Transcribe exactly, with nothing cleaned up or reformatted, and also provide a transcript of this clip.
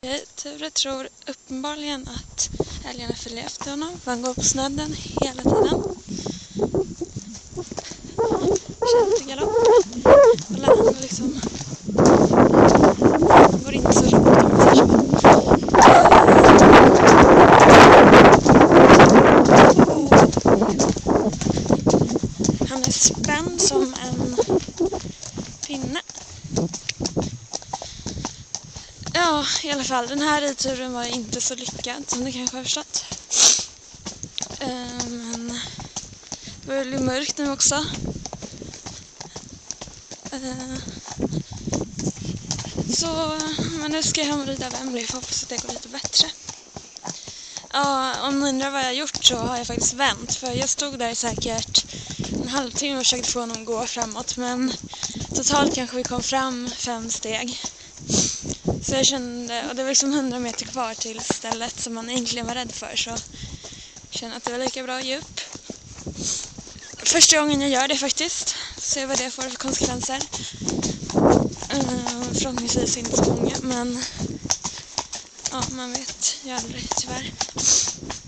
Ture tror uppenbarligen att älgarna följer efter honom. Han går på snöden hela tiden. Känner till galopp. Kolla, han liksom går inte så långt om man säger så. Han är spänd som en pinne. Ja, i alla fall, den här ridturen var inte så lyckad som ni kanske har förstått. Men det var väldigt mörkt nu också. Så, men nu ska jag hem och rida Wembley för hoppas att det går lite bättre. Ja, om ni undrar vad jag har gjort så har jag faktiskt vänt. För jag stod där säkert en halvtimme och försökte få honom att gå framåt. Men totalt kanske vi kom fram fem steg. Så jag kände, och det var liksom hundra meter kvar till stället som man egentligen var rädd för. Så jag kände att det var lika bra att ge upp. Första gången jag gör det faktiskt. Se vad det får för konsekvenser. Uh, förhoppningsvis inte så många, men ja, man vet ju aldrig tyvärr.